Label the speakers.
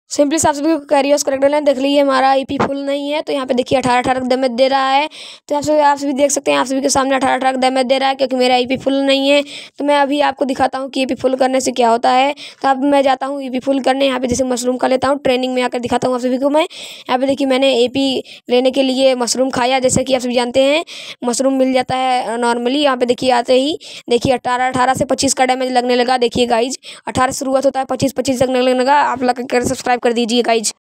Speaker 1: Simply आप सभी को कैरियर्स करेक्ट लेना देख लीजिए हमारा ईपी फुल नहीं है, तो यहाँ पे देखिए 18 डैमेज दे रहा है। तो आप सभी देख सकते हैं, आप सभी के सामने 18 डैमेज दे रहा है क्योंकि मेरा ईपी फुल नहीं है। तो मैं अभी आपको दिखाता हूँ कि ईपी फुल करने से क्या होता है। तो अब मैं जाता हूँ ईपी फुल करने, यहाँ पे जैसे मशरूम खा लेता हूँ, ट्रेनिंग में आकर दिखाता हूँ आप सभी को। मैं यहाँ पे देखिए मैंने ईपी लेने के लिए मशरूम खाया, जैसे कि आप सभी जानते हैं मशरूम मिल जाता है नॉर्मली। यहाँ पे देखिए आते ही देखिए 18 से 25 का डैमेज लगने लगा। देखिए गाइज 18 शुरुआत होता है, 25 लगने लगा। आप लोग सब्सक्राइब कर दीजिए गाइज।